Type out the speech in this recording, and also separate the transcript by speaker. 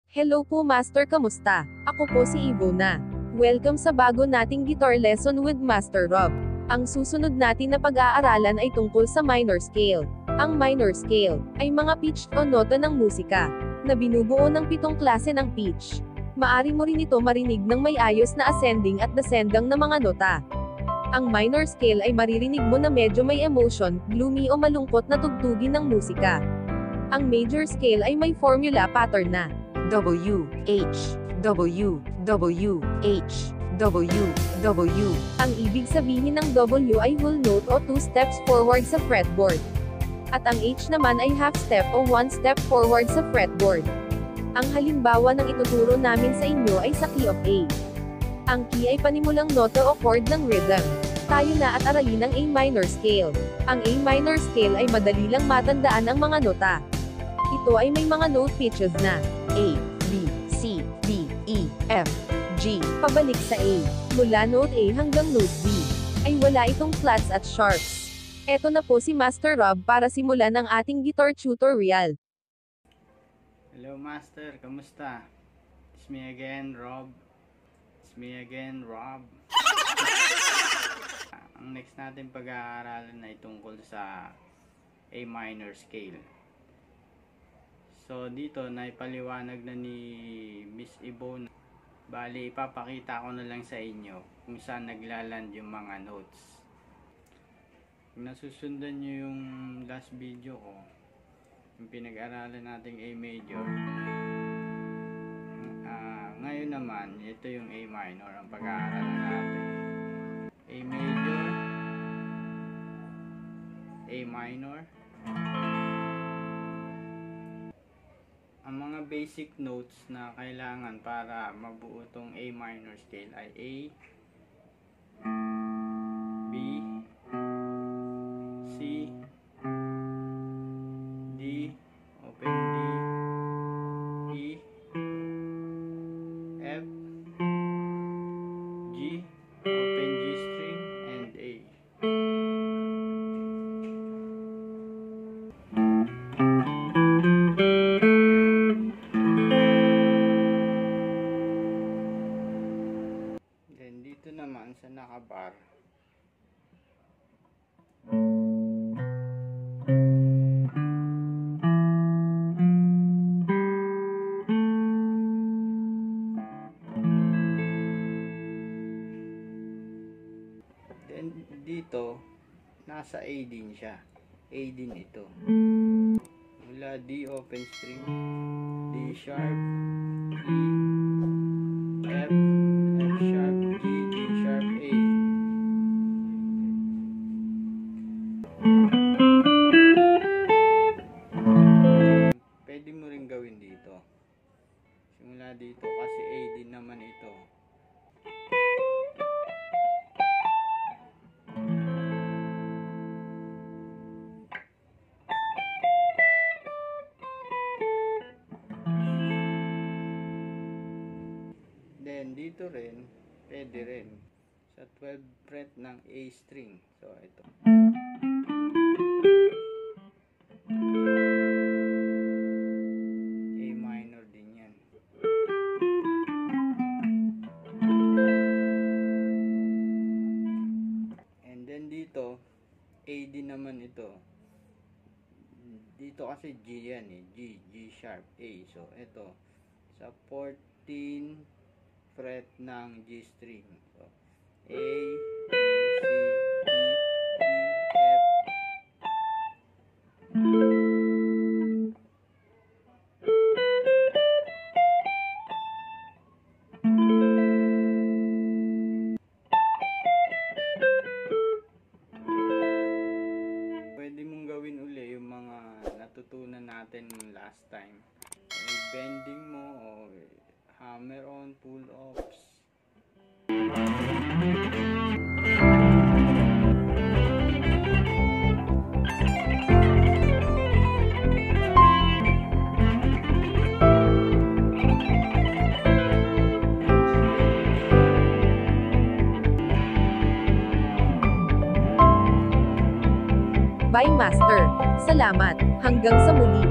Speaker 1: Hello po Master, kamusta? Ako po si Ivona. Welcome sa bago nating guitar lesson with Master Rob. Ang susunod natin na pag-aaralan ay tungkol sa minor scale. Ang minor scale ay mga pitch o nota ng musika na binubuo ng 7 klase ng pitch. Maari mo rin ito marinig ng may ayos na ascending at descending na mga nota. Ang minor scale ay maririnig mo na medyo may emotion, gloomy o malungkot na tugtugin ng musika. Ang major scale ay may formula pattern na W, H, W, W, H, W, W. Ang ibig sabihin ng W ay whole note o 2 steps forward sa fretboard. At ang H naman ay half step o 1 step forward sa fretboard. Ang halimbawa ng ituturo namin sa inyo ay sa key of A. Ang key ay panimulang nota o chord ng rhythm. Tayo na at aralin ang A minor scale. Ang A minor scale ay madali lang matandaan ang mga nota. Ito ay may mga note pitches na A, B, C, D, E, F, G. Pabalik sa A. Mula note A hanggang note B. Ay wala itong flats at sharps. Eto na po si Master Rob para simulan ang ating guitar tutorial.
Speaker 2: Hello Master, kamusta? It's me again, Rob. It's me again, Rob. Ang next natin pag-aaralan ay tungkol sa A minor scale. So dito naipaliwanag na ni Miss Ivona. Bali ipapakita ko na lang sa inyo kung saan naglaland yung mga notes. Kung nasusundan nyo yung last video ko, yung pinag-aralan nating A major, ngayon naman ito yung A minor ang pag-aaralan natin. A major, A minor. Ang mga basic notes na kailangan para mabuo tong A minor scale ay A, B, C, D, open D, E, F, G, open G string, and A. Then dito naman sa nakabar, then dito nasa A din siya. A din ito. Mula D open string, D sharp, E, F, F sharp, G, G sharp, A. Pwede mo rin gawin dito. Simula dito kasi A din naman ito. Then dito rin, pwede rin sa 12th fret ng A string. So ito. A minor din yan. And then dito, A din naman ito. Dito kasi G yan eh. G, G sharp, A. So ito, sa 14 fret ng G string. So, A, B, C, D, E, F. Pwede mong gawin uli yung mga natutunan natin last time. May bending mo o hammer on, pull offs.
Speaker 1: Bye Master. Salamat. Hanggang sa muli.